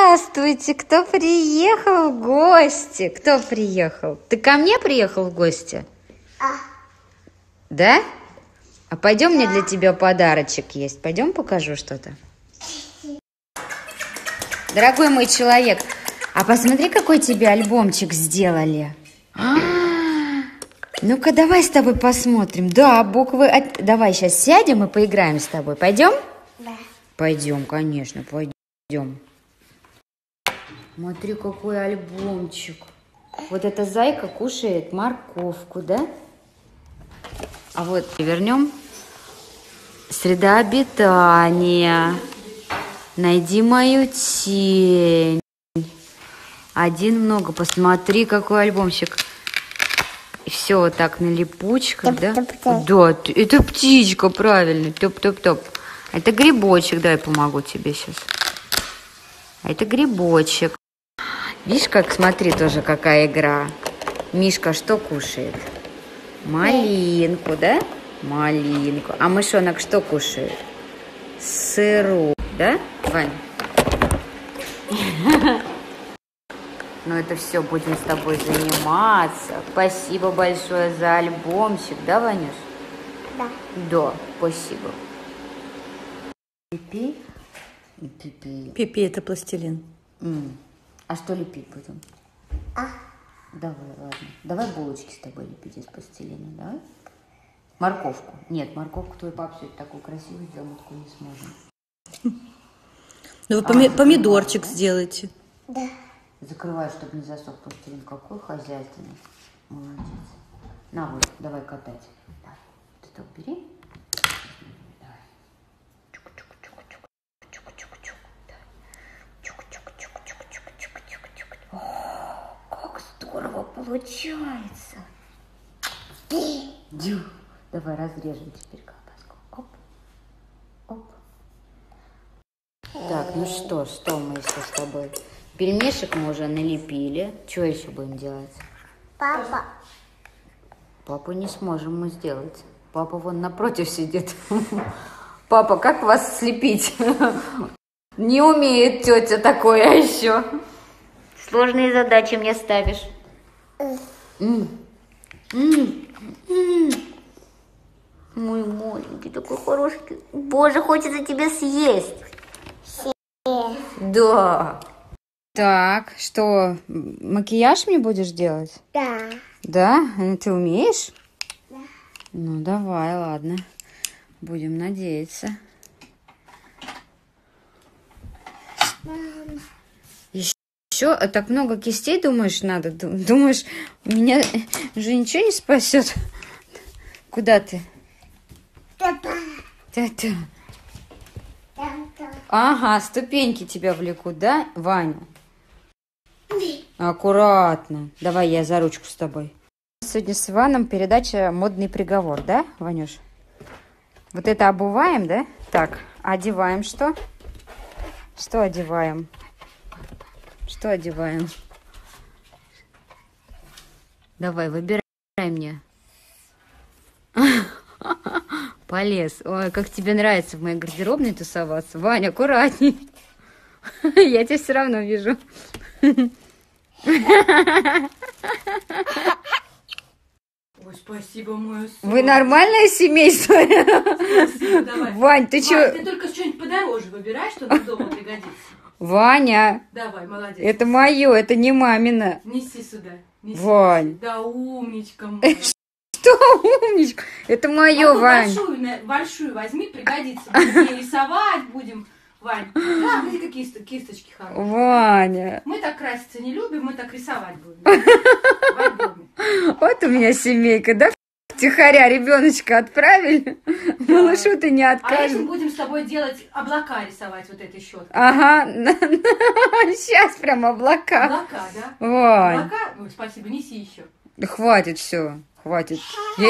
Здравствуйте! Кто приехал в гости? Кто приехал? Ты ко мне приехал в гости? Да? А пойдем, мне для тебя подарочек есть. Пойдем покажу что-то. Дорогой мой человек, а посмотри, какой тебе альбомчик сделали. Ну-ка, давай с тобой посмотрим. Да, буквы... Давай сейчас сядем и поиграем с тобой. Пойдем? Да. Пойдем, конечно, пойдем. Смотри, какой альбомчик. Вот эта зайка кушает морковку, да? А вот вернем. Среда обитания. Найди мою тень. Один много. Посмотри, какой альбомчик. И все вот так на липучках, да? Да, это птичка, правильно. Топ-топ-топ. Это грибочек. Дай помогу тебе сейчас. А это грибочек. Видишь, как, смотри, тоже какая игра. Мишка что кушает? Малинку, да? Малинку. А мышонок что кушает? Сыру, да, Вань? Ну, это все, будем с тобой заниматься. Спасибо большое за альбомчик, да, Ванюш? Да. Да, спасибо. Пипи? Пипи. Пипи это пластилин. А что лепить будем? Давай, ладно. Давай булочки с тобой лепить из пластилина, давай? Морковку. Нет, морковку твой папа сегодня такую красивую сделал, мы такую не сможем. Ну вы помидорчик сделайте. Да. Закрывай, чтобы не засох пластилин. Какой хозяйственный. Молодец. На, вот, давай катать. Давай. Вот это убери. Давай. Чук-чук-чук-чук. Чук-чук-чук. Чук-чук-чук-чук-чук-чук-чук. О, как здорово получается. Давай разрежем теперь колбаску. Оп. Оп. Так, ну что мы еще с тобой? Пельмешек мы уже налепили. Что еще будем делать? Папа. Папу не сможем мы сделать. Папа вон напротив сидит. Папа, как вас слепить? Не умеет тетя такое еще. Сложные задачи мне ставишь. Мой маленький, такой хороший. Боже, хочется тебя съесть. Да. Так, что, макияж мне будешь делать? Да. Да? Ты умеешь? Да. Ну, давай, ладно. Будем надеяться. Мама. Еще так много кистей, думаешь, надо? Думаешь, меня же ничего не спасет? Куда ты? Папа. Та-та. Папа. Ага, ступеньки тебя влекут, да, Ваня? Аккуратно. Давай я за ручку с тобой. Сегодня с Иваном передача «Модный приговор», да, Ванюш? Вот это обуваем, да? Так, одеваем что? Что одеваем? Что одеваем? Давай, выбирай мне. Полез. Ой, как тебе нравится в моей гардеробной тусоваться. Ваня, аккуратней. Я тебя все равно вижу. Ой, спасибо, мое солнце. Вы нормальное семейство? Спасибо, давай. Вань, ты что? Ты только что-нибудь подороже выбирай, что нам дома пригодится. Ваня, Давай, молодец. это мое, это не мамина. Неси сюда. Неси. Вань. Да умничка моя. Что, умничка? Это мое, Вань. Большую возьми, пригодится. Будем ей рисовать, будем, Вань. Да, смотри, какие кисточки хорошие. Ваня. Мы так краситься не любим, мы так рисовать будем. В альбоме. Вот у меня семейка, да? Втихаря ребеночка отправили. Малышу ты не А этим откажешь. будем с тобой делать облака рисовать вот этой щеткой. Ага. Сейчас прям облака. Облака, да? Вань. Облака? Ой, спасибо, неси еще. Да хватит все. Хватит. Я